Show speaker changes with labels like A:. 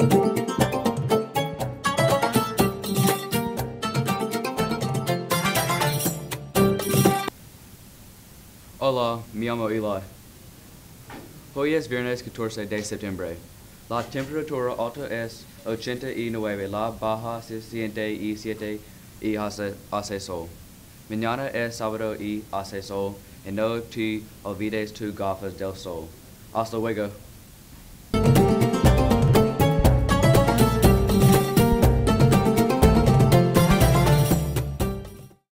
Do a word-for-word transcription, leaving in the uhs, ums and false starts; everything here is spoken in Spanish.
A: Hola, me llamo Eli. Hoy es viernes catorce de septiembre. La temperatura alta es ochenta y nueve, la baja se siente y siete y hace, hace sol. Mañana es sábado y hace sol, y no te olvides tus gafas del sol. Hasta luego.